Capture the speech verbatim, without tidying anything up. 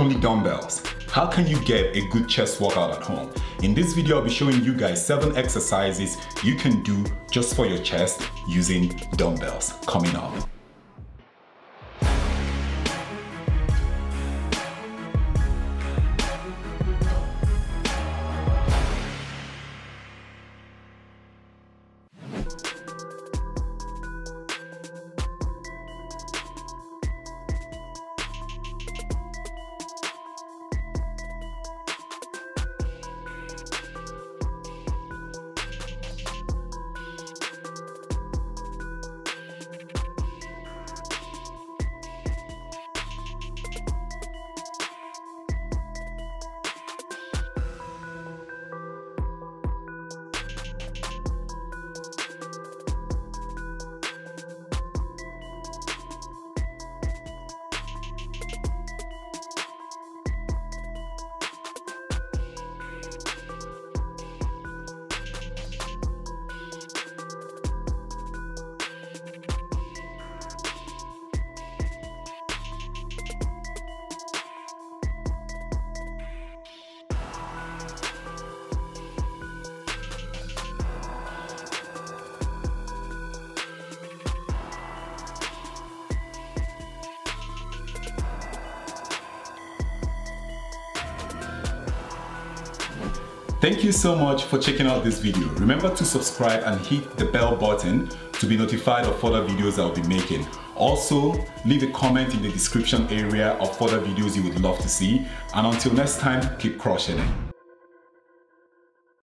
only dumbbells. How can you get a good chest workout at home? In this video, I'll be showing you guys seven exercises you can do just for your chest using dumbbells. Coming up. Thank you so much for checking out this video. Remember to subscribe and hit the bell button to be notified of further videos I'll be making. Also, leave a comment in the description area of further videos you would love to see. And until next time, keep crushing it.